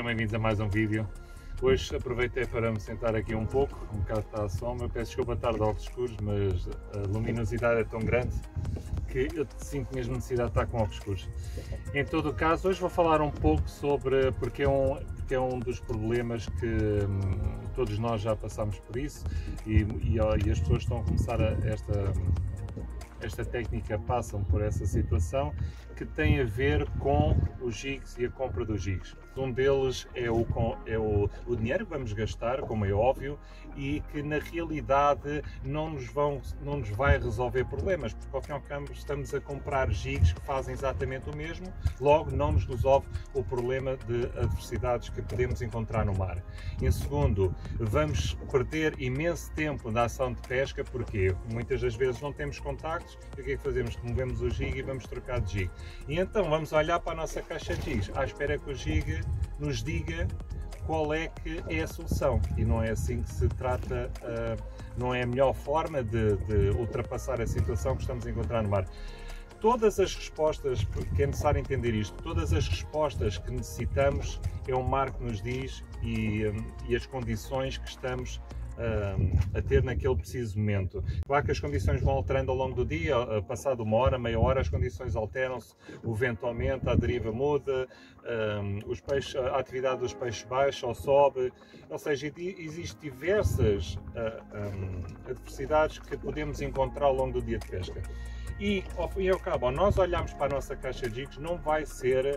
bem-vindos a mais um vídeo. Hoje aproveitei para me sentar aqui um pouco, um bocado está a sombra. Peço desculpa estar de óculos escuros, mas a luminosidade é tão grande que eu sinto mesmo necessidade de estar com óculos escuros. Em todo o caso, hoje vou falar um pouco sobre porque é um dos problemas que todos nós já passamos por isso e as pessoas estão a começar esta técnica, passam por essa situação que tem a ver com os gigs e a compra dos gigs. Um deles é o dinheiro que vamos gastar, como é óbvio, e que na realidade não nos vai resolver problemas, porque ao fim e ao cabo estamos a comprar gigs que fazem exatamente o mesmo, logo não nos resolve o problema de adversidades que podemos encontrar no mar. Em segundo, vamos perder imenso tempo na ação de pesca, porque muitas das vezes não temos contactos, e o que é que fazemos? Removemos o jig e vamos trocar de jig. E então vamos olhar para a nossa caixa de jigs, à espera que o jig nos diga qual é que é a solução. E não é assim que se trata, não é a melhor forma de ultrapassar a situação que estamos a encontrar no mar. Todas as respostas, porque é necessário entender isto, todas as respostas que necessitamos é o mar que nos diz e as condições que estamos a ter naquele preciso momento. Claro que as condições vão alterando ao longo do dia, passado uma hora, meia hora, as condições alteram-se, o vento aumenta, a deriva muda, a atividade dos peixes baixa ou sobe, ou seja, existem diversas adversidades que podemos encontrar ao longo do dia de pesca. E ao fim e ao cabo, ao nós olharmos para a nossa caixa de jigs, não vão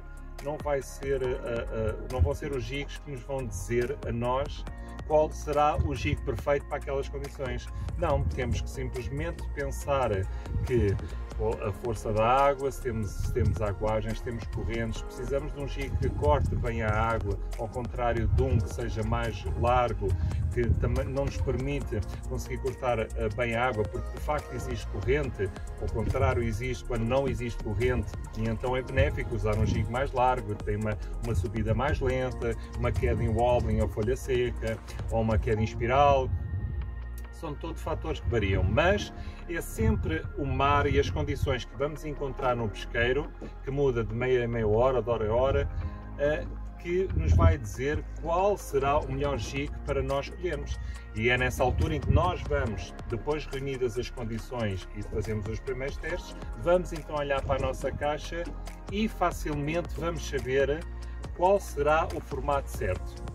ser os jigs que nos vão dizer a nós qual será o jig perfeito para aquelas condições. Não, temos que simplesmente pensar que a força da água, se temos aguagens, se temos correntes, precisamos de um jig que corte bem a água, ao contrário de um que seja mais largo, que também não nos permite conseguir cortar bem a água, porque de facto existe corrente, ao contrário existe quando não existe corrente, e então é benéfico usar um jig mais largo, que tem uma subida mais lenta, uma queda em wobbling ou folha seca, ou uma queda em espiral. São todos fatores que variam, mas é sempre o mar e as condições que vamos encontrar no pesqueiro, que muda de meia a meia hora, de hora a hora, que nos vai dizer qual será o melhor jig para nós escolhermos. E é nessa altura em que nós vamos, depois reunidas as condições e fazemos os primeiros testes, vamos então olhar para a nossa caixa e facilmente vamos saber qual será o formato certo.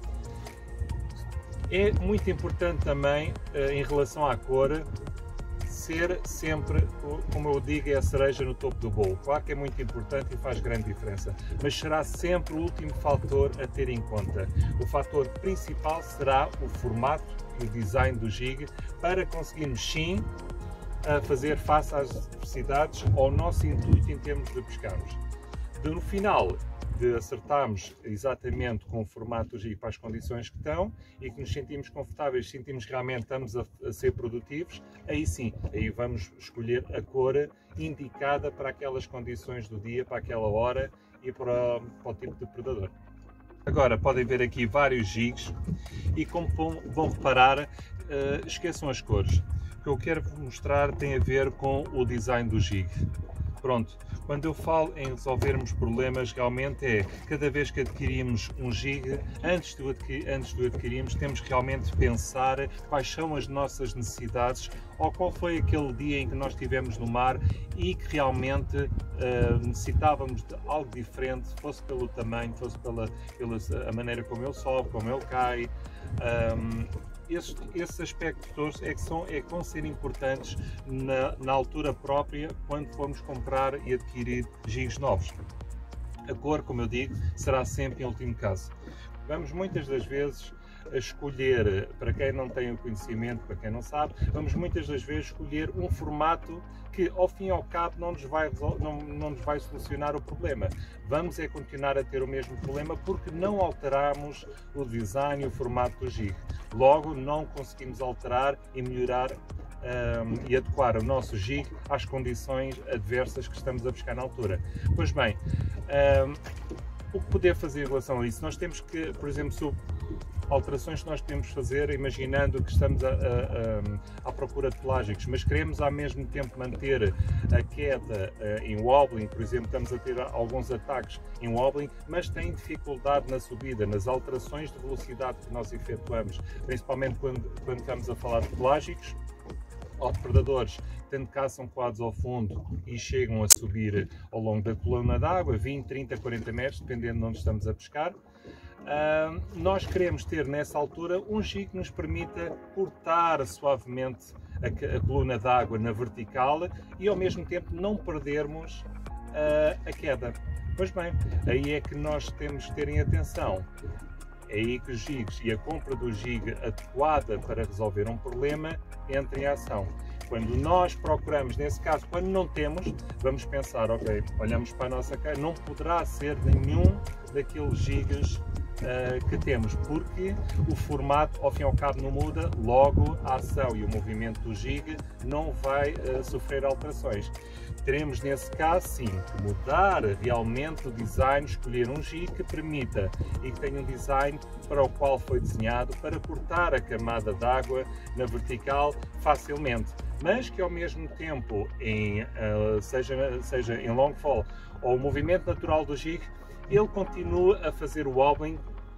É muito importante também, em relação à cor, ser sempre, como eu digo, é a cereja no topo do bolo. Claro que é muito importante e faz grande diferença, mas será sempre o último fator a ter em conta. O fator principal será o formato e o design do jig, para conseguirmos sim fazer face às adversidades ao nosso intuito em termos de pescarmos. No final, de acertarmos exatamente com o formato do jig para as condições que estão e que nos sentimos confortáveis, sentimos que realmente estamos a ser produtivos, aí sim, aí vamos escolher a cor indicada para aquelas condições do dia, para aquela hora e para o tipo de predador. Agora podem ver aqui vários jigs e, como vão reparar, esqueçam as cores. O que eu quero vos mostrar tem a ver com o design do jig. Pronto, quando eu falo em resolvermos problemas, realmente é cada vez que adquirimos um jig, antes de o adquirirmos, temos que realmente pensar quais são as nossas necessidades ou qual foi aquele dia em que nós estivemos no mar e que realmente necessitávamos de algo diferente, fosse pelo tamanho, fosse pela maneira como ele sobe, como ele cai. Esses aspectos todos é que vão ser importantes na altura própria, quando formos comprar e adquirir jigs novos. A cor, como eu digo, será sempre em último caso. Vamos muitas das vezes a escolher, para quem não tem o conhecimento, para quem não sabe, vamos muitas das vezes escolher um formato que ao fim e ao cabo não nos vai solucionar o problema. Vamos continuar a ter o mesmo problema porque não alteramos o design e o formato do jig. Logo, não conseguimos alterar e melhorar e adequar o nosso jig às condições adversas que estamos a buscar na altura. Pois bem, o que poder fazer em relação a isso? Nós temos que, por exemplo, alterações que nós podemos fazer imaginando que estamos à procura de pelágicos, mas queremos ao mesmo tempo manter a queda em wobbling, por exemplo, estamos a ter alguns ataques em wobbling, mas tem dificuldade na subida, nas alterações de velocidade que nós efetuamos, principalmente quando estamos a falar de pelágicos ou de predadores, tanto caçam quadros ao fundo e chegam a subir ao longo da coluna d'água, 20, 30, 40 metros, dependendo de onde estamos a pescar. Nós queremos ter nessa altura um jig que nos permita cortar suavemente a coluna d'água na vertical e ao mesmo tempo não perdermos a queda. Pois bem, aí é que nós temos que ter em atenção. É aí que os jigs e a compra do jig adequada para resolver um problema entra em ação. Quando nós procuramos, nesse caso, quando não temos, vamos pensar, ok, olhamos para a nossa caixa, não poderá ser nenhum daqueles jigs que temos, porque o formato ao fim e ao cabo não muda, logo a ação e o movimento do jig não vai sofrer alterações. Teremos nesse caso sim que mudar realmente o design, escolher um jig que permita e que tenha um design para o qual foi desenhado para cortar a camada d'água na vertical facilmente, mas que ao mesmo tempo, seja em long fall ou o movimento natural do jig, ele continua a fazer o wobbling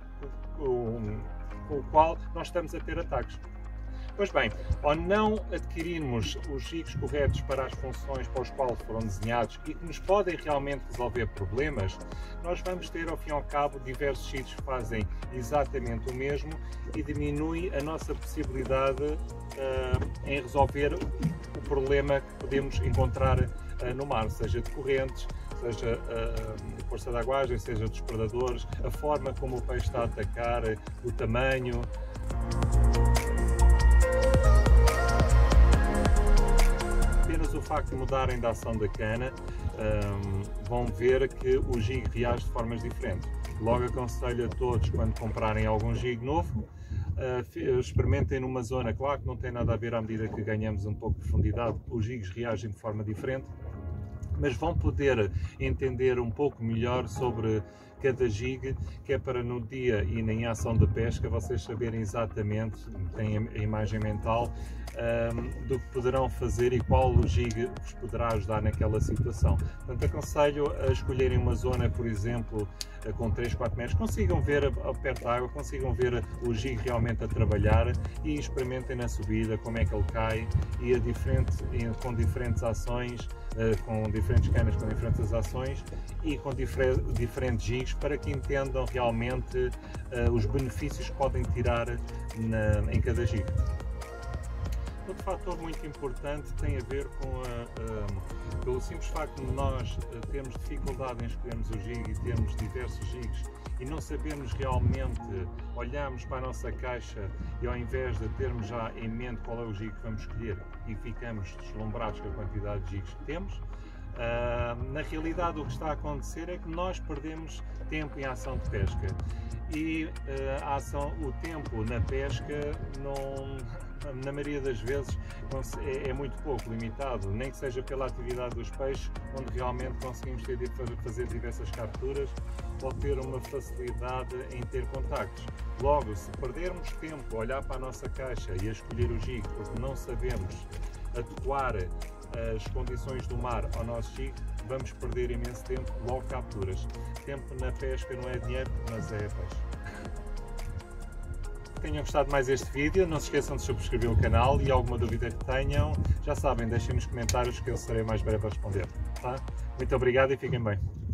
com o qual nós estamos a ter ataques. Pois bem, ao não adquirirmos os jigs corretos para as funções para as quais foram desenhados e que nos podem realmente resolver problemas, nós vamos ter ao fim e ao cabo diversos jigs que fazem exatamente o mesmo e diminui a nossa possibilidade em resolver o problema que podemos encontrar no mar, seja de correntes, seja força de aguagem, seja dos predadores, a forma como o peixe está a atacar, o tamanho. Apenas o facto de mudarem da ação da cana, vão ver que o jig reage de formas diferentes. Logo aconselho a todos, quando comprarem algum jig novo, experimentem numa zona, claro que não tem nada a ver à medida que ganhamos um pouco de profundidade, os jigs reagem de forma diferente, mas vão poder entender um pouco melhor sobre cada jig, que é para no dia e na ação de pesca vocês saberem exatamente, têm a imagem mental do que poderão fazer e qual o jig vos poderá ajudar naquela situação. Portanto, aconselho a escolherem uma zona, por exemplo, com 3, 4 metros, consigam ver perto da água, consigam ver o jig realmente a trabalhar e experimentem na subida como é que ele cai e com diferentes ações, com diferentes canas, com diferentes ações e com diferentes jigs para que entendam realmente os benefícios que podem tirar em cada jig. Outro fator muito importante tem a ver com pelo simples facto de nós termos dificuldade em escolhermos o jig e termos diversos jigs e não sabemos realmente, olhamos para a nossa caixa e ao invés de termos já em mente qual é o jig que vamos escolher e ficamos deslumbrados com a quantidade de jigs que temos, na realidade o que está a acontecer é que nós perdemos tempo em ação de pesca e o tempo na pesca na maioria das vezes é muito pouco, limitado, nem que seja pela atividade dos peixes, onde realmente conseguimos fazer diversas capturas ou ter uma facilidade em ter contactos. Logo, se perdermos tempo a olhar para a nossa caixa e a escolher o jig, porque não sabemos adequar as condições do mar ao nosso jig, vamos perder imenso tempo, logo capturas. Tempo na pesca não é dinheiro, mas é peixe. Tenham gostado mais deste vídeo, não se esqueçam de subscrever o canal e alguma dúvida que tenham, já sabem, deixem nos comentários que eu serei mais breve a responder. Tá? Muito obrigado e fiquem bem.